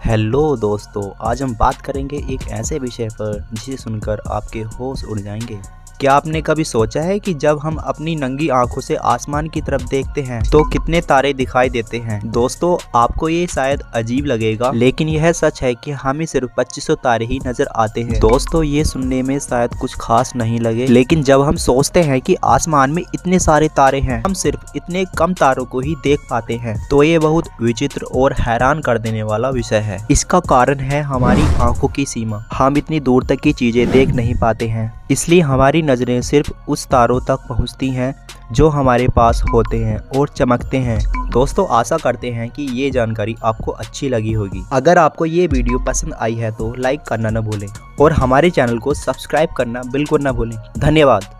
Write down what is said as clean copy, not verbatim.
Hello दोस्तों, आज हम बात करेंगे एक ऐसे विषय पर जिसे सुनकर आपके होश उड़ जाएंगे। क्या आपने कभी सोचा है कि जब हम अपनी नंगी आंखों से आसमान की तरफ देखते हैं तो कितने तारे दिखाई देते हैं। दोस्तों, आपको ये शायद अजीब लगेगा, लेकिन यह सच है कि हमें सिर्फ 2500 तारे ही नजर आते हैं। दोस्तों, ये सुनने में शायद कुछ खास नहीं लगे, लेकिन जब हम सोचते हैं कि आसमान में इतने सारे तारे हैं, हम सिर्फ इतने कम तारों को ही देख पाते हैं, तो ये बहुत विचित्र और हैरान कर देने वाला विषय है। इसका कारण है हमारी आंखों की सीमा। हम इतनी दूर तक की चीजें देख नहीं पाते हैं, इसलिए हमारी नजरें सिर्फ उस तारों तक पहुंचती हैं जो हमारे पास होते हैं और चमकते हैं। दोस्तों, आशा करते हैं कि ये जानकारी आपको अच्छी लगी होगी। अगर आपको ये वीडियो पसंद आई है तो लाइक करना न भूलें और हमारे चैनल को सब्सक्राइब करना बिल्कुल न भूलें। धन्यवाद।